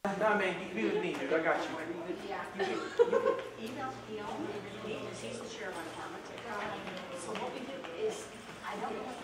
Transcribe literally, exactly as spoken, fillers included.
Nah, man, you be with me, dude. I got you. Yeah, you can, you can email, email me, he's the chair of my department. So what we do is, I don't know